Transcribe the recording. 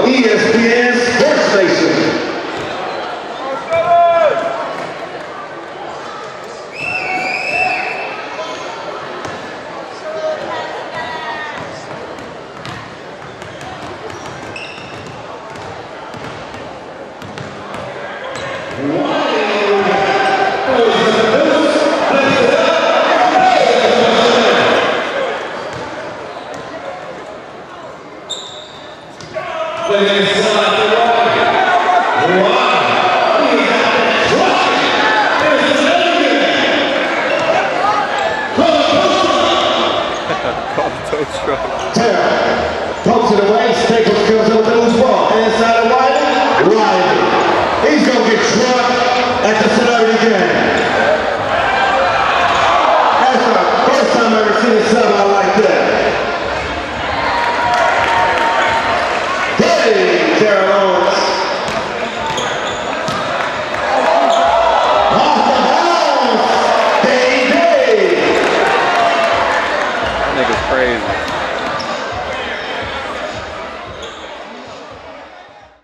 ESPN Sports Station. Pump to the waist, tables comes up loose ball. Inside of Riley. He's gonna get trucked at the celebrity game. That's the first time I've ever seen a sub out like that. Hey, Terrell Owens. Off the bounce, baby. That nigga's crazy.